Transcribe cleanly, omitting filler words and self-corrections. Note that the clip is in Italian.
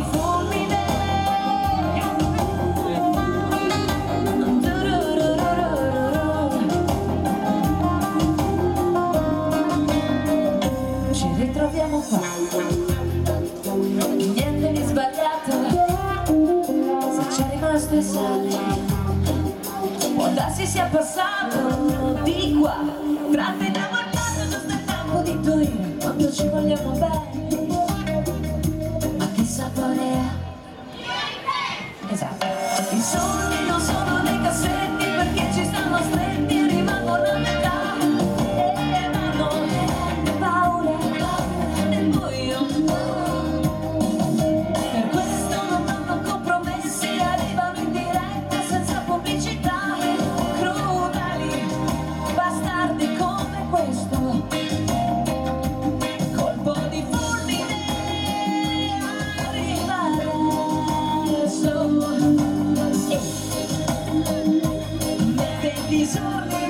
di fulmine. Ci ritroviamo qua, niente di sbagliato, se c'è rimasto e sale, può darsi sia passato di qua, tratto innamorato, giusto il tempo di intuire quando ci vogliamo bene, ma che sapore ha? Esatto, i soldi non sono dei cassetti perché ci stanno stretti e rimangono a metà, e vanno le paure nel buio, per questo non vanno compromessi, arrivano in diretta senza pubblicità, crudeli bastardi come questo, colpo di fulmine arriva adesso, mette disordine